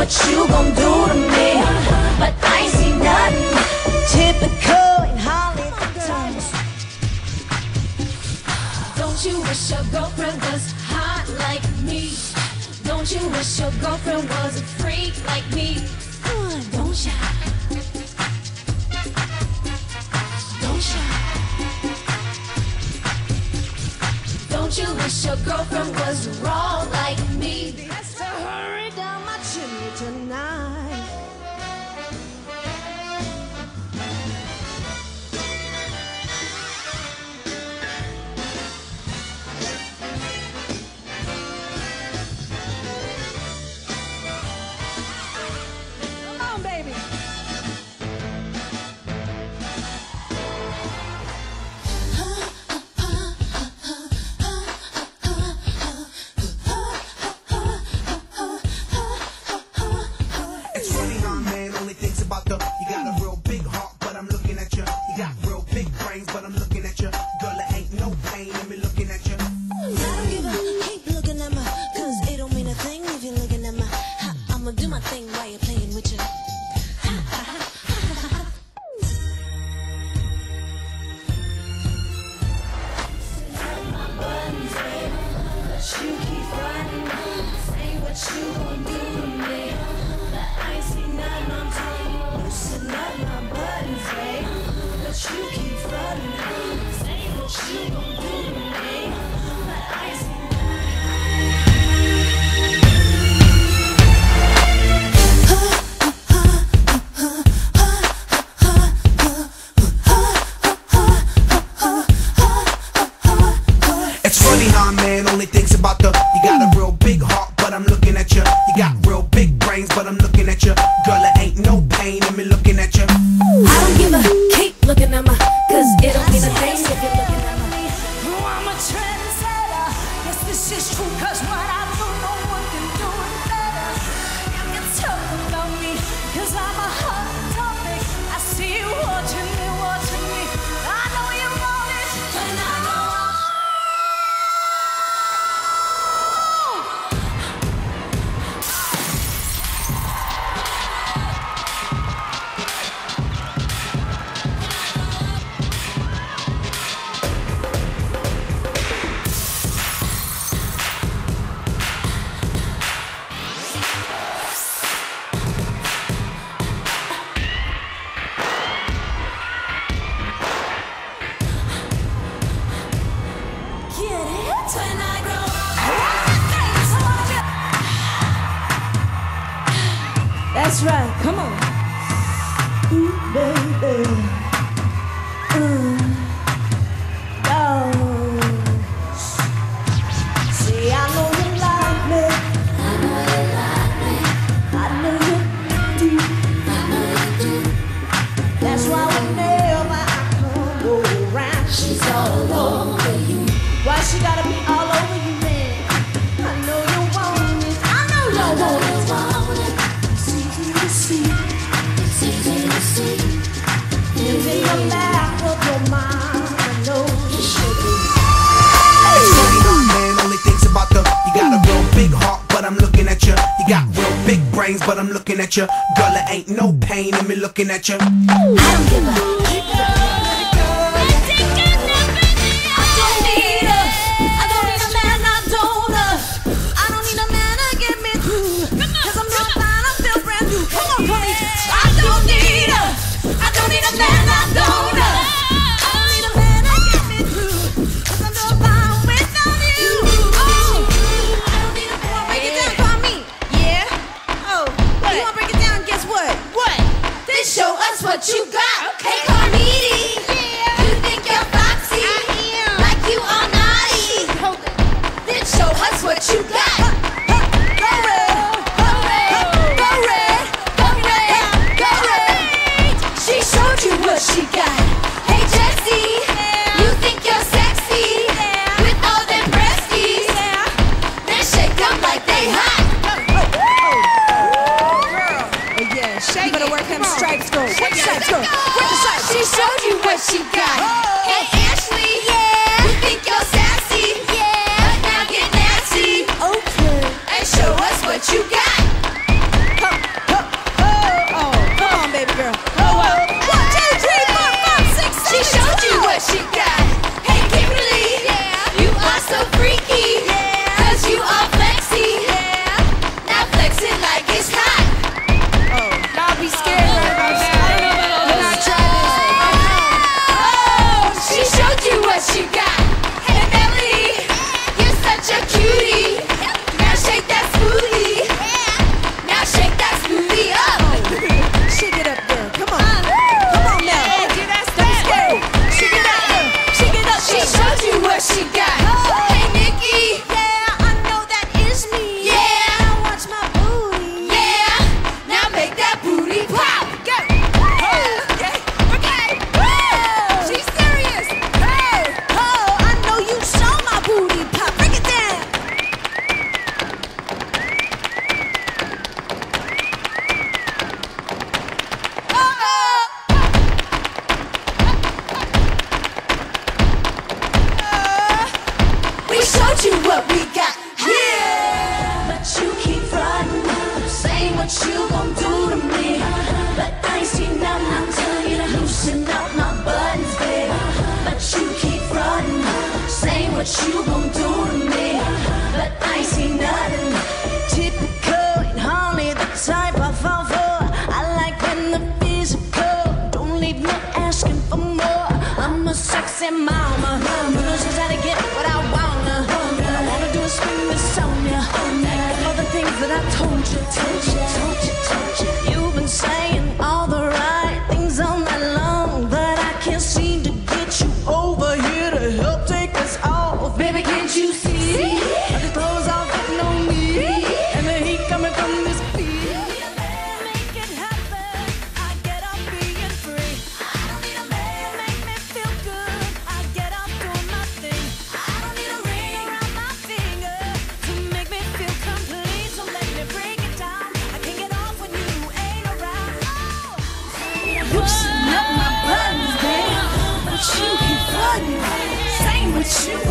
what you gon' do to me, but I ain't seen nothing typical in Hollywood. Don't you wish your girlfriend was hot like me? Don't you wish your girlfriend was a freak like me? Don't ya? Don't ya? Don't you wish your girlfriend was raw like me? Let's hurry down my chimney tonight. Come on, baby. It's funny how a man only thinks about the. You got a real big heart, but I'm looking at you. You got real big brains, but I'm looking at you. Girl, there ain't no pain in me looking at you. I don't give a keep looking at me, cause it don't mean a thing if you're looking at me. I'ma do my thing while you're playing with you. My buttons, baby, but you keep running. Say what you gon' do to me, but I ain't seen nothing. I'm telling you, loosen up my buttons, baby, but you keep running. Say what you gon' do to me, but I ain't seen It's funny how a man only thinks about the. You got a real big heart, but I'm looking at you. You got real big brains, but I'm looking at you. Girl, there ain't no pain in me looking at you. I don't give a keep looking at me, cause it don't mean a thing if you're looking at me. Oh, I'm a trendsetter. Yes, this is true, cause what I do, no one can do it better. You can talk about me, cause I'm a hot topic. I see you watching me, watching me. I know you want it, and I know. That's right, come on. Ooh, baby. Oh. See, I know you like me. I know you like me. I know you do. I know you do. That's why whenever I come around, she's all over you. Why she gotta be all over you, man? I know you want it. I know you want it. It's easy to see. It's in your back of your mind. I know you should be. It's funny how a man only thinks about the. You got a real big heart, but I'm looking at you. You got real big brains, but I'm looking at you. Girl, there ain't no pain in me looking at you. I don't give a show us what you got. Okay. Hey, Carniti. Yeah. You think you're foxy? I am. Like you are naughty. Hold it. Then show us what you got. Go red, go red, go red, go red, go red. She showed you what she got. Hey, Jessie. Yeah. You think you're sexy? Yeah. With all them breasties? Yeah. Then shake them like they hot. You better work them stripes, go. Work the stripes, go. Work the stripes. She showed you what she got. Hey, Ashley. Yeah. You think you're sassy? Yeah. But now get nasty. Okay. And show us what you got. you gon' do to me, but I ain't seen nothing. Typical, ain't hardly the type I fall for. I like when the physical don't leave me asking for more. I'm a sexy mama, knows just how to get what I wanna. I wanna do is spin this on ya, all the things that I told you. You've been saying all the right things all night long, but I can't seem to get you over here to help take us off. Baby, can't you see? The clothes all fitting on me, and the heat coming from this beat. Make it happen. I get up being free. I don't need a man, make me feel good. I get up doing my thing. I don't need a ring around my finger to make me feel complete. So let me break it down. I can't get off when you ain't around. Oh, loosen up my buttons, babe, but you keep flooding. Saying what you